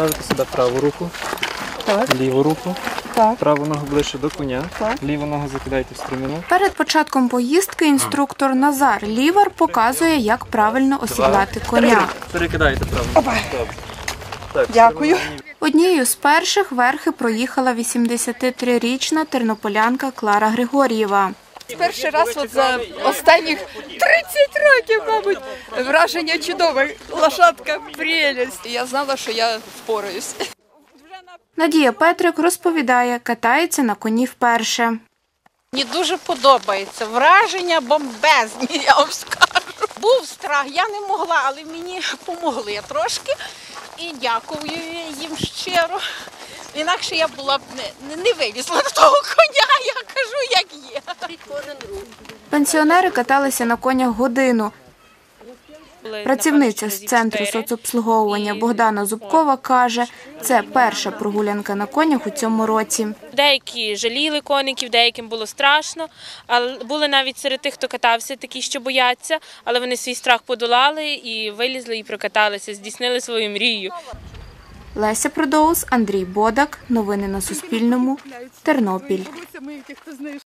ставите сюди праву руку, ліву руку, праву ногу ближче до коня, ліву ногу закидаєте в стреміну. Перед початком поїздки інструктор Назар Лівар показує, як правильно осідлати коня. Перекидаєте праву. Так, Дякую. Однією з перших верхи проїхала 83-річна тернополянка Клара Григор'єва. Перший раз за останніх 30 років, мабуть, враження чудове. Лошадка прелість. Я знала, що я впораюсь. Надія Петрик розповідає, катається на коні вперше. Мені дуже подобається. Враження бомбезні, я вам скажу. Був страх, я не могла, але мені допомогли трошки. І дякую їм щиро. Інакше я була б не вилізла на того коня, я кажу, як є. Пенсіонери каталися на конях годину. Працівниця з центру соцобслуговування Богдана Зубкова каже, це перша прогулянка на конях у цьому році. Деякі жаліли коників, деяким було страшно, але були навіть серед тих, хто катався, такі, що бояться, але вони свій страх подолали і вилізли, і прокаталися, здійснили свою мрію. Леся Продоус, Андрій Бодак. Новини на Суспільному. Тернопіль.